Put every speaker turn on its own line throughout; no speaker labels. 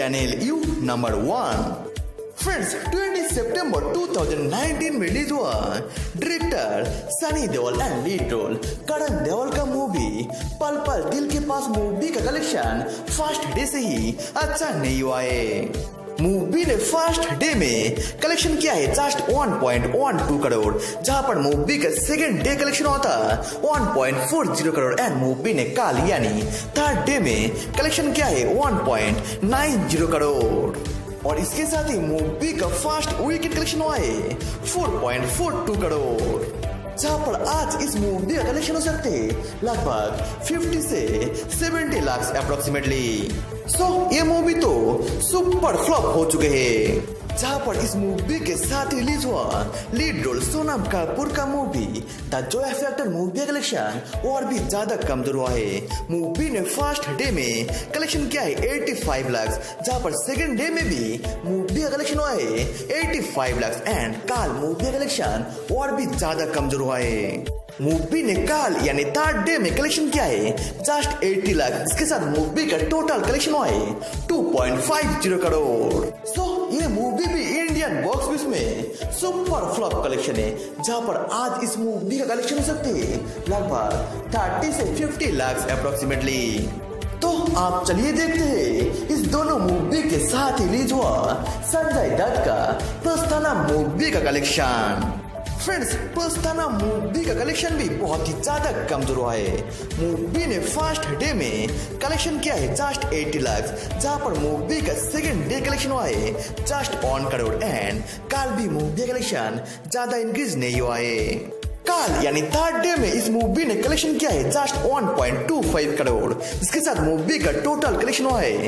Channel U number 1। Friends 20 सितंबर 2019 में release हुआ director Sunny Deol and lead role Karan Deol का मूवी पल पल दिल के पास मूवी का कलेक्शन फर्स्ट डे से ही अच्छा नहीं हुआ है। मूवी ने फर्स्ट डे में कलेक्शन किया है जस्ट 1.12 करोड़, जहां पर मूवी का सेकेंड डे कलेक्शन होता 1.40 करोड़ एंड मूवी ने कल यानी थर्ड डे में कलेक्शन किया है 1.90 करोड़। और इसके साथ ही मूवी का फर्स्ट वीकेंड कलेक्शन हुआ है 4.42 करोड़, जहां पर आज इस मूवी का कलेक्शन हो सकते हैं लगभग 50 से 70 लाख अप्रोक्सीमेटली। सो ये मूवी तो सुपर फ्लॉप हो चुके हैं, जहां पर इस मूवी के साथ रिलीज हुआ लीड रोल सोनम कपूर का movie the joy factor movie collection और भी ज्यादा कमजोर हुआ है। मूवी ने फर्स्ट डे में कलेक्शन किया है 85 लाख, जहां पर सेकंड डे में भी मूवी का कलेक्शन हुआ है 85 लाख एंड कल मूवी का कलेक्शन और भी ज्यादा कमजोर हुआ है। मूवी ने कल यानी थर्ड डे में कलेक्शन किया है जस्ट 80 लाख, इसके साथ मूवी का टोटल कलेक्शन हुआ है 2.50 करोड़। सो ये मूवी भी इंडियन बॉक्स ऑफिस में सुपर फ्लॉप कलेक्शन है, जहां पर आज इस मूवी का कलेक्शन हो सकते हैं लगभग 30 से 50 लाख अप्रोक्सीमेटली। तो आप चलिए देखते हैं इस दोनों मूवी के साथ रिलीज हुआ संजय दत्त का प्रस्थाना मूवी का कलेक्शन। फ्रेंड्स प्रस्थाना मूवी का कलेक्शन भी बहुत ही ज्यादा कमजोर हुआ है। मूवी ने फर्स्ट डे में कलेक्शन किया है जस्ट 80 लाख, जहां पर मूवी का सेकंड डे कलेक्शन हुआ है जस्ट 1 करोड़ एंड कल भी मूवी कलेक्शन ज्यादा इंक्रीज नहीं हुआ है। कल यानी थर्ड डे में इस मूवी ने कलेक्शन किया है जस्ट 1.25 करोड़, इसके साथ मूवी का टोटल कलेक्शन हुआ है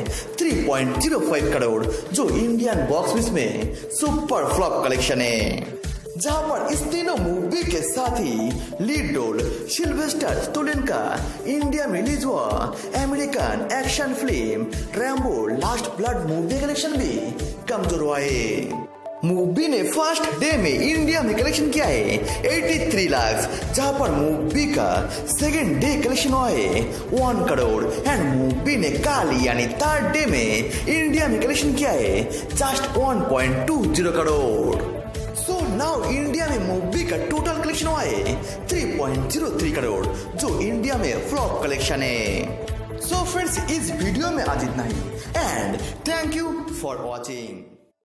3.05 करोड़, जो इंडियन बॉक्स ऑफिस में सुपर फ्लॉप कलेक्शन है। जहां पर इस तीनों मूवी के साथ ही लीड रोल सिल्वेस्टर स्टैलोन का इंडिया में रिलीज हुआ American action film Rambo last blood movie collection भी कमजोर हुआ है। मूवी ने फर्स्ट डे में इंडिया में कलेक्शन किया है 83 लाख, जहां पर मूवी का सेकेंड डे कलेक्शन हुआ है 1 करोड़ एंड मूवी ने कल यानी थर्ड डे में इंडिया में कलेक्शन किया है just 1.20 crore. So now India में मूवी का टोटल कलेक्शन हुआ है 3.03 करोड़, जो इंडिया में फ्लॉप कलेक्शन है। सो फ्रेंड्स इस वीडियो में आज इतना ही and thank you for watching.